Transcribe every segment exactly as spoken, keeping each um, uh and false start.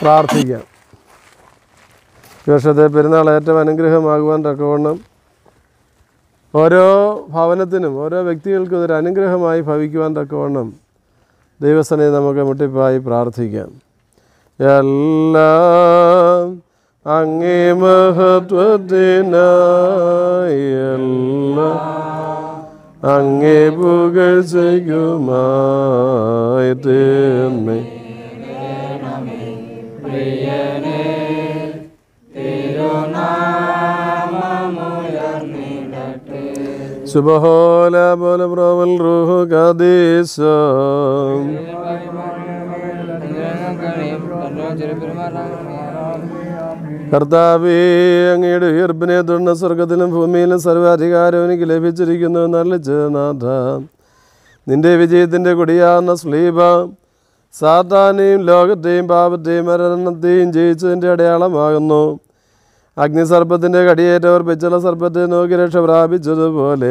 പ്രാർത്ഥിക്കാം. ഈ വർഷത്തെ പെരുന്നാൾ ഏറ്റവും അനുഗ്രഹമാകുവാൻ തക്കവണ്ണം ഓരോ ഭവനത്തിനും ഓരോ വ്യക്തികൾക്കും ഇതൊരു അനുഗ്രഹമായി ഭവിക്കുവാൻ തക്കവണ്ണം ദൈവസനെ നമുക്ക് മുട്ടിപ്പായി പ്രാർത്ഥിക്കാം. എല്ലാം അങ്ങേ മഹത്വത്തിനായി എല്ലാം അങ്ങേ പുകഴ്ചയ്ക്കുമായി തീർന്നേ സുബഹോല പോലെ പ്രവൽ റൂഹ് ഖദീസം കർത്താവേ, അങ്ങയുടെ ഉയർപ്പിനെ തുടർന്ന് സ്വർഗത്തിലും ഭൂമിയിലും സർവാധികാരം എനിക്ക് ലഭിച്ചിരിക്കുന്നു. നല്ല നാഥ, നിന്റെ വിജയത്തിൻ്റെ കൊടിയാർന്ന സ്ലീബ സാത്താനെയും ലോകത്തെയും പാപത്തെയും മരണത്തെയും ജയിച്ചതിൻ്റെ അടയാളമാകുന്നു. അഗ്നിസർപ്പത്തിൻ്റെ കടിയേറ്റവർ പിച്ചള സർപ്പത്തെ നോക്കി രക്ഷ പ്രാപിച്ചതുപോലെ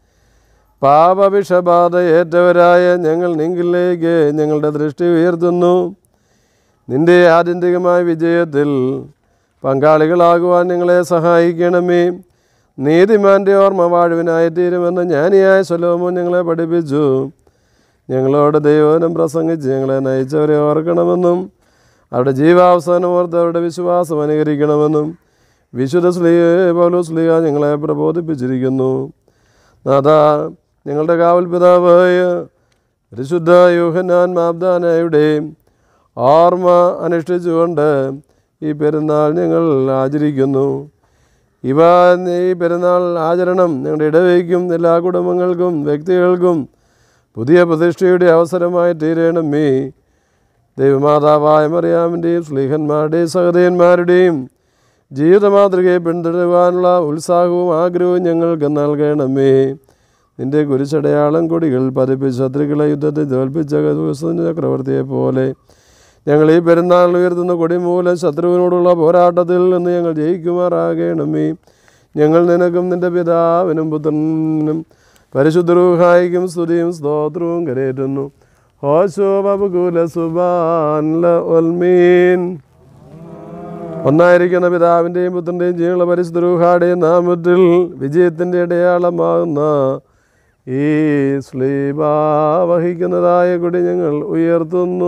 പാപവിഷബാധ ഏറ്റവരായ ഞങ്ങൾ നിങ്കിലേക്ക് ഞങ്ങളുടെ ദൃഷ്ടി ഉയർത്തുന്നു. നിന്റെ ആത്യന്തികമായ വിജയത്തിൽ പങ്കാളികളാകുവാൻ ഞങ്ങളെ സഹായിക്കണമേ. നീതിമാൻ്റെ ഓർമ്മ വാഴുവിനായി തീരുമെന്ന് ജ്ഞാനിയായ ശലോമോൻ ഞങ്ങളെ പഠിപ്പിച്ചു. ഞങ്ങളോട് ദൈവവചനം പ്രസംഗിച്ച് ഞങ്ങളെ നയിച്ചവരെ ഓർക്കണമെന്നും അവരുടെ ജീവാവസാനം ഓർത്ത് അവരുടെ വിശ്വാസം അനുകരിക്കണമെന്നും വിശുദ്ധ സ്ലീഹ പൗലോസ് സ്ലീഹ ഞങ്ങളെ പ്രബോധിപ്പിച്ചിരിക്കുന്നു. നാഥ, ഞങ്ങളുടെ കാവൽ പിതാവായ പരിശുദ്ധ യോഹന്നാൻ മാബ്ദാനയുടെ ഓർമ്മ അനുഷ്ഠിച്ചുകൊണ്ട് ഈ പെരുന്നാൾ ഞങ്ങൾ ആചരിക്കുന്നു. ഇവ ഈ പെരുന്നാൾ ആചരണം ഞങ്ങളുടെ ഇടവയ്ക്കും എല്ലാ കുടുംബങ്ങൾക്കും വ്യക്തികൾക്കും പുതിയ പ്രതിഷ്ഠയുടെ അവസരമായി തീരണമേ. ദൈവമാതാവായ മറിയാമിൻ്റെയും സ്ലീഹന്മാരുടെയും സഹോദരന്മാരുടെയും ജീവിത മാതൃകയെ പിന്തുടരുവാനുള്ള ഉത്സാഹവും ആഗ്രഹവും ഞങ്ങൾക്ക് നൽകണമേ. നിൻ്റെ കുരിശടയാളം കൊടികൾ പതിപ്പിച്ച് ശത്രുക്കളെ യുദ്ധത്തിൽ തോൽപ്പിച്ച ചക്രവർത്തിയെ പോലെ ഞങ്ങൾ ഈ പെരുന്നാൾ ഉയർത്തുന്ന കൊടിമൂലം ശത്രുവിനോടുള്ള പോരാട്ടത്തിൽ നിന്ന് ഞങ്ങൾ ജയിക്കുമാറാകണമേ. ഞങ്ങൾ നിനക്കും നിൻ്റെ പിതാവിനും പുത്രനും പരിശുദ്ധ റൂഹായിക്കും സ്തുതിയും സ്തോത്രവും കരേറ്റുന്നു. ഹോശോ ബബുകുല സുബാൻല ഒൽമീൻ. ഒന്നായിരിക്കുന്ന പിതാവിൻ്റെയും പുത്രൻ്റെയും ജീവനുള്ള പരിശുദ്ധ റൂഹായുടെയും നാമത്തിൽ വിജയത്തിൻ്റെ അടയാളമാകുന്ന ഈ സ്ലീബ വഹിക്കുന്നതായ കൊടി ഞങ്ങൾ ഉയർത്തുന്നു.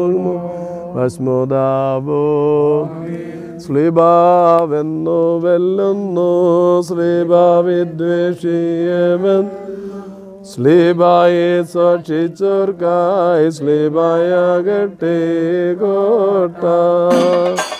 ഭസ്മോദാബോ സ്ലീബാവെന്നു വെല്ലുന്നു സ്ലീബാവിദ്വേഷിയവൻ സ്ലീബായെ സാക്ഷിച്ചോർക്കായി സ്ലീബായാകട്ടെ കോട്ട.